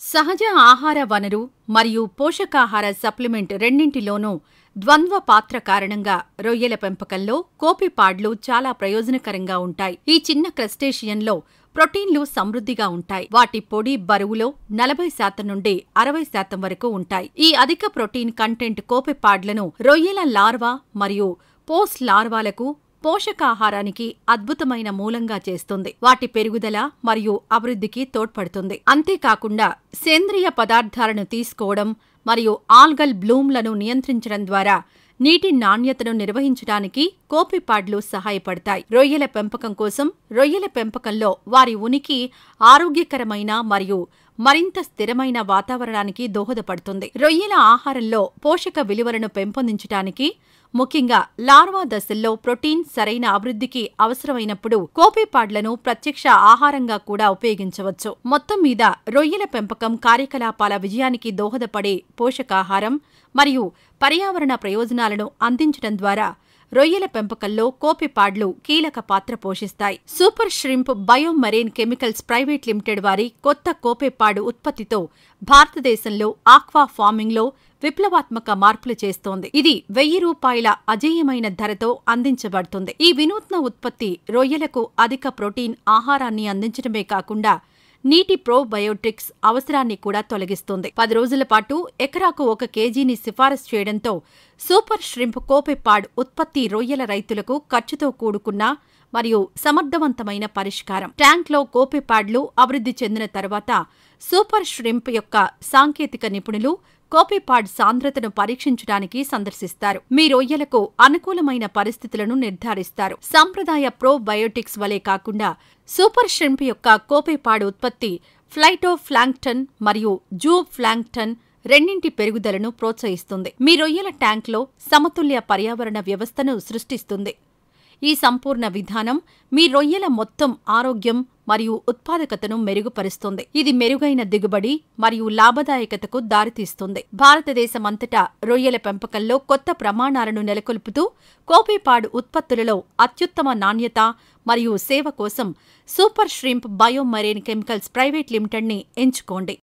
సహజ ఆహార వనరు మరియు పోషకాహార సప్లిమెంట్ రెండింటిలోనూ ద్వంద్వ పాత్ర కారణంగా రొయ్యల పెంపకంలో కోపిపాడ్లు చాలా ప్రయోజనకరంగా ఉంటాయి. ఈ చిన్న క్రస్టేషియన్లో ప్రోటీన్లు సమృద్ధిగా ఉంటాయి. వాటి పొడి బరువులో 40% నుండి 60% వరకు ఉంటాయి. ఈ అధిక ప్రోటీన్ కంటెంట్ కోపిపాడ్లను రొయ్యల లార్వా మరియు పోస్ట్ లార్వాలకు పోషకాహారానికి అద్భుతమైన మూలంగా చేస్తుంది. వాటి పెరుగుదల మరియు అభివృద్ధికి తోడ్పడుతుంది. అంతేకాకుండా సేంద్రియ పదార్థాలను తీసుకోవడం మరియు ఆల్గల్ బ్లూమ్లను నియంత్రించడం ద్వారా నీటి నాణ్యతను నిర్వహించడానికి కోపిపాడ్లు సహాయపడతాయి. రొయ్యల పెంపకం కోసం రొయ్యల పెంపకంలో వారి ఉనికి ఆరోగ్యకరమైన మరియు మరింత స్థిరమైన వాతావరణానికి దోహదపడుతుంది. రొయ్యల ఆహారంలో పోషక విలువలను పెంపొందించడానికి ముఖ్యంగా లార్వా దశల్లో ప్రోటీన్ సరైన అభివృద్ధికి అవసరమైనప్పుడు కోపిపాడ్లను ప్రత్యక్ష ఆహారంగా కూడా ఉపయోగించవచ్చు. మొత్తం మీద రొయ్యల పెంపకం కార్యకలాపాల విజయానికి దోహదపడే పోషకాహారం మరియు పర్యావరణ ప్రయోజనాలను అందించడం ద్వారా రొయ్యల పెంపకంలో కోపిపాడ్లు కీలక పాత్ర పోషిస్తాయి. Super shrimp biomarine chemicals private limited వారి కొత్త కోపిపాడ్ ఉత్పత్తితో భారతదేశంలో ఆక్వా ఫార్మింగ్లో విప్లవాత్మక మార్పులు చేస్తోంది. ఇది ₹1000 అజేయమైన ధరతో అందించబడుతుంది. ఈ వినూత్న ఉత్పత్తి రొయ్యలకు అధిక ప్రోటీన్ ఆహారాన్ని అందించడమే కాకుండా నీటి ప్రోబయోటిక్స్ అవసరాన్ని కూడా తొలగిస్తుంది. 10 రోజుల పాటు ఎకరాకు 1 కేజీని సిఫారసు చేయడంతో సూపర్ ష్రింప్ కోపిపాడ్ ఉత్పత్తి రొయ్యల రైతులకు ఖర్చుతో కూడుకున్న మరియు సమర్థవంతమైన పరిష్కారం. ట్యాంక్లో కోపిపాడ్లు అభివృద్ధి చెందిన తర్వాత సూపర్ ష్రింప్ యొక్క సాంకేతిక నిపుణులు కోపిపాడ్ సాంద్రతను పరీక్షించడానికి సందర్శిస్తారు. మీ రొయ్యలకు అనుకూలమైన పరిస్థితులను నిర్ధారిస్తారు. సంప్రదాయ ప్రోబయోటిక్స్ వలె కాకుండా సూపర్ ష్రింప్ యొక్క కోపిపాడ్ ఉత్పత్తి ఫ్లైటోప్లాంక్టన్ మరియు జూప్లాంక్టన్ రెండింటి పెరుగుదలను ప్రోత్సహిస్తుంది. మీ రొయ్యల ట్యాంక్లో సమతుల్య పర్యావరణ వ్యవస్థను సృష్టిస్తుంది. ఈ సంపూర్ణ విధానం మీ రొయ్యల మొత్తం ఆరోగ్యం మరియు ఉత్పాదకతను మెరుగుపరుస్తుంది. ఇది మెరుగైన దిగుబడి మరియు లాభదాయకతకు దారితీస్తుంది. భారతదేశమంతటా రొయ్యల పెంపకంలో కొత్త ప్రమాణాలను నెలకొల్పుతూ కోపిపాడ్ ఉత్పత్తులలో అత్యుత్తమ నాణ్యత మరియు సేవ కోసం super shrimp biomarine chemicals private లిమిటెడ్ని ఎంచుకోండి.